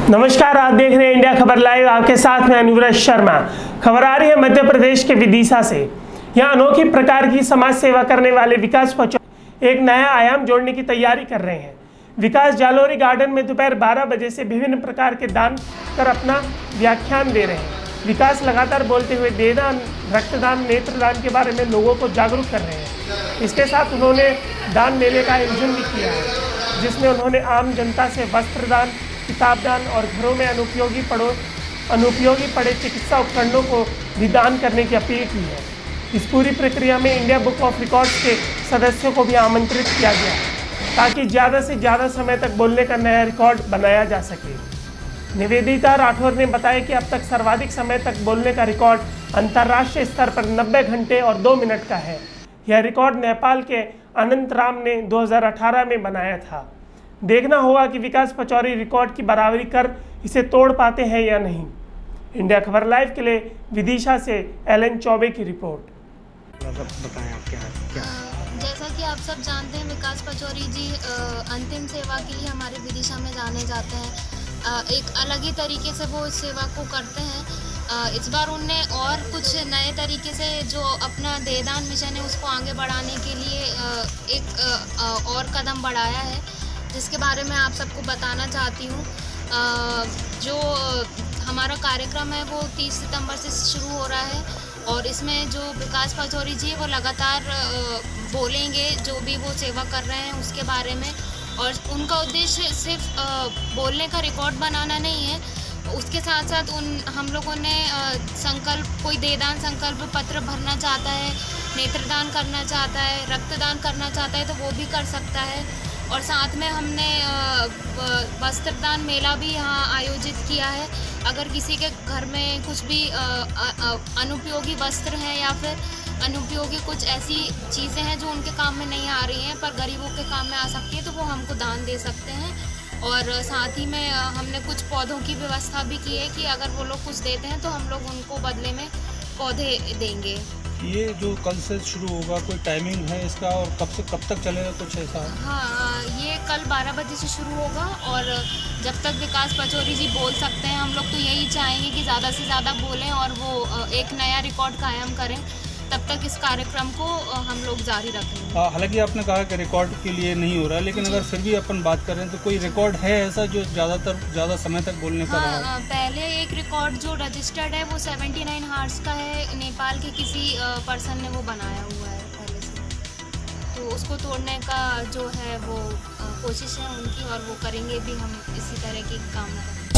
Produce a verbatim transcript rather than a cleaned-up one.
नमस्कार, आप देख रहे हैं इंडिया खबर लाइव। आपके साथ में अनुव्रत शर्मा। खबर आ रही है मध्य प्रदेश के विदिशा से। यहाँ अनोखी प्रकार की समाज सेवा करने वाले विकास पचौरी एक नया आयाम जोड़ने की तैयारी कर रहे हैं। विकास जालोरी गार्डन में दोपहर बारह बजे से विभिन्न प्रकार के दान कर अपना व्याख्यान दे रहे हैं। विकास लगातार बोलते हुए देदान, रक्तदान, नेत्रदान के बारे में लोगों को जागरूक कर रहे हैं। इसके साथ उन्होंने दान मेले का आयोजन भी किया है, जिसमें उन्होंने आम जनता से वस्त्रदान, किताबदान और घरों में अनुपयोगी पड़ो अनुपयोगी पड़े चिकित्सा उपकरणों को भी दान करने की अपील की है। इस पूरी प्रक्रिया में इंडिया बुक ऑफ रिकॉर्ड्स के सदस्यों को भी आमंत्रित किया गया है, ताकि ज़्यादा से ज़्यादा समय तक बोलने का नया रिकॉर्ड बनाया जा सके। निवेदिता राठौर ने बताया कि अब तक सर्वाधिक समय तक बोलने का रिकॉर्ड अंतर्राष्ट्रीय स्तर पर नब्बे घंटे और दो मिनट का है। यह रिकॉर्ड नेपाल के अनंत राम ने दो हज़ार अठारह में बनाया था। देखना होगा कि विकास पचौरी रिकॉर्ड की बराबरी कर इसे तोड़ पाते हैं या नहीं। इंडिया खबर लाइव के लिए विदिशा से एलन चौबे की रिपोर्ट। बताएं आप क्या क्या जैसा कि आप सब जानते हैं, विकास पचौरी जी अंतिम सेवा के लिए हमारे विदिशा में जाने जाते हैं। एक अलग ही तरीके से वो इस सेवा को करते हैं। इस बार उनने और कुछ नए तरीके से जो अपना देदान मिशन है उसको आगे बढ़ाने के लिए एक और कदम बढ़ाया है, जिसके बारे में आप सबको बताना चाहती हूँ। जो हमारा कार्यक्रम है वो तीस सितंबर से शुरू हो रहा है और इसमें जो विकास पचौरी जी वो लगातार बोलेंगे जो भी वो सेवा कर रहे हैं उसके बारे में। और उनका उद्देश्य सिर्फ बोलने का रिकॉर्ड बनाना नहीं है, उसके साथ साथ उन हम लोगों ने संकल्प कोई देदान संकल्प पत्र भरना चाहता है, नेत्रदान करना चाहता है, रक्तदान करना चाहता है तो वो भी कर सकता है। और साथ में हमने वस्त्रदान मेला भी यहाँ आयोजित किया है। अगर किसी के घर में कुछ भी अनुपयोगी वस्त्र हैं या फिर अनुपयोगी कुछ ऐसी चीज़ें हैं जो उनके काम में नहीं आ रही हैं पर गरीबों के काम में आ सकती है, तो वो हमको दान दे सकते हैं। और साथ ही में हमने कुछ पौधों की व्यवस्था भी की है कि अगर वो लोग कुछ देते हैं तो हम लोग उनको बदले में पौधे देंगे। ये जो कल से शुरू होगा, कोई टाइमिंग है इसका और कब से कब तक चलेगा, कुछ ऐसा? हाँ, ये कल बारह बजे से शुरू होगा और जब तक विकास पचौरी जी बोल सकते हैं। हम लोग तो यही चाहेंगे कि ज़्यादा से ज़्यादा बोलें और वो एक नया रिकॉर्ड कायम करें। तब तक इस कार्यक्रम को हम लोग जारी रखेंगे। हालांकि आपने कहा कि रिकॉर्ड के लिए नहीं हो रहा, लेकिन अगर फिर भी अपन बात करें तो कोई रिकॉर्ड है ऐसा जो ज़्यादातर ज़्यादा समय तक बोलने का रहा? हाँ, पहले एक रिकॉर्ड जो रजिस्टर्ड है वो उन्यासी हार्स का है। नेपाल के किसी पर्सन ने वो बनाया हुआ है पहले से, तो उसको तोड़ने का जो है वो कोशिश है उनकी और वो करेंगे भी। हम इसी तरह की कामना करेंगे।